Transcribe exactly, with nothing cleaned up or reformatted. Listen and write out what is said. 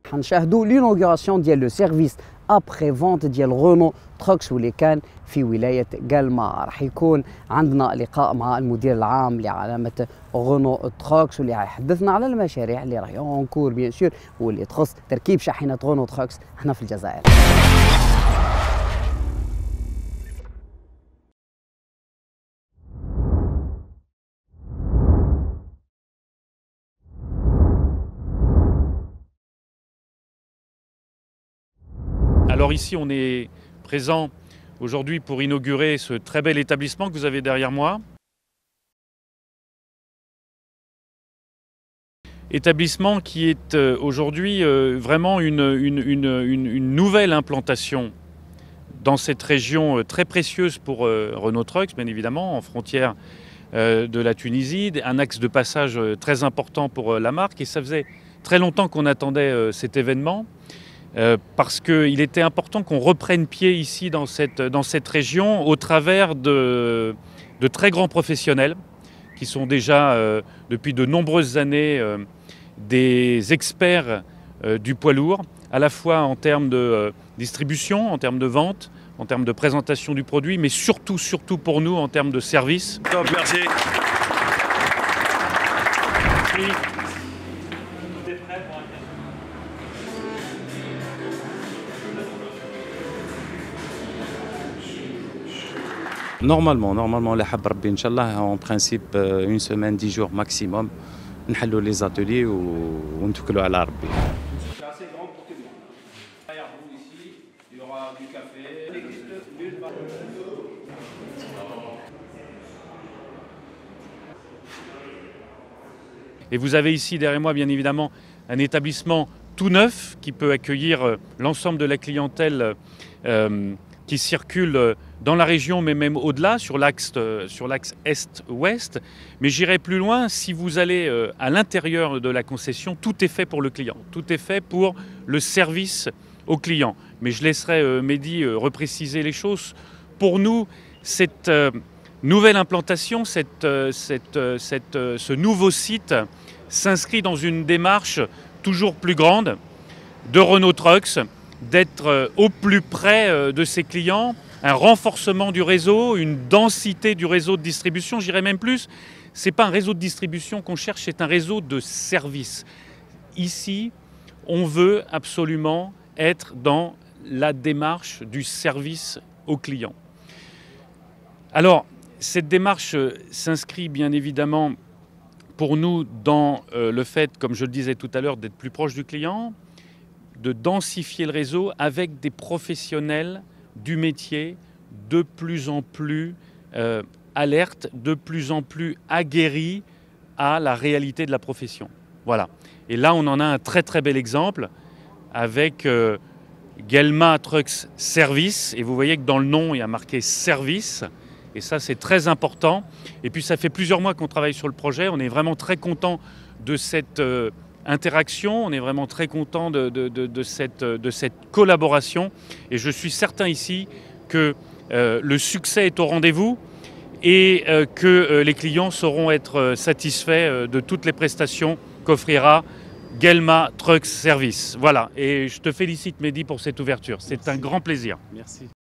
حنشاهدوا l'inauguration ديال لو سيرفيس ابري فونت ديال رونو تروكس واللي كان في ولايه جالما. راح يكون عندنا لقاء مع المدير العام لعلامه رونو تروكس واللي حيحدثنا على المشاريع اللي راهي اونكور بيان سور واللي تخص تركيب شاحنه رونو تروكس هنا في الجزائر. Alors ici, on est présent aujourd'hui pour inaugurer ce très bel établissement que vous avez derrière moi. Établissement qui est aujourd'hui vraiment une, une, une, une, une nouvelle implantation dans cette région très précieuse pour Renault Trucks, bien évidemment, en frontière de la Tunisie, un axe de passage très important pour la marque. Et ça faisait très longtemps qu'on attendait cet événement. Euh, parce qu'il était important qu'on reprenne pied ici dans cette, dans cette région au travers de, de très grands professionnels qui sont déjà euh, depuis de nombreuses années euh, des experts euh, du poids lourd, à la fois en termes de euh, distribution, en termes de vente, en termes de présentation du produit, mais surtout, surtout pour nous en termes de service. Top, merci. Normalement, normalement, en principe, une semaine, dix jours maximum, nous allons les ateliers ou on touche à l'arbre. C'est assez grand pour tout le monde. Derrière vous ici, il y aura du café. Et vous avez ici derrière moi, bien évidemment, un établissement tout neuf qui peut accueillir l'ensemble de la clientèle euh, qui circule dans la région, mais même au-delà, sur l'axe sur l'axe est-ouest. Mais j'irai plus loin, si vous allez à l'intérieur de la concession, tout est fait pour le client. Tout est fait pour le service au client. Mais je laisserai Mehdi repréciser les choses. Pour nous, cette nouvelle implantation, cette, cette, cette, ce nouveau site s'inscrit dans une démarche toujours plus grande de Renault Trucks, d'être au plus près de ses clients, un renforcement du réseau, une densité du réseau de distribution. J'irais même plus, ce n'est pas un réseau de distribution qu'on cherche, c'est un réseau de service. Ici, on veut absolument être dans la démarche du service aux clients. Alors, cette démarche s'inscrit bien évidemment pour nous dans le fait, comme je le disais tout à l'heure, d'être plus proche du client, de densifier le réseau avec des professionnels du métier de plus en plus euh, alertes, de plus en plus aguerris à la réalité de la profession. Voilà. Et là, on en a un très très bel exemple avec euh, Gelma Trucks Service. Et vous voyez que dans le nom, il y a marqué service. Et ça, c'est très important. Et puis, ça fait plusieurs mois qu'on travaille sur le projet. On est vraiment très content de cette euh, interaction. On est vraiment très content de, de, de, de, cette, de cette collaboration. Et je suis certain ici que euh, le succès est au rendez-vous et euh, que euh, les clients sauront être euh, satisfaits euh, de toutes les prestations qu'offrira Gelma Trucks Service. Voilà. Et je te félicite, Mehdi, pour cette ouverture. C'est un grand plaisir. Merci.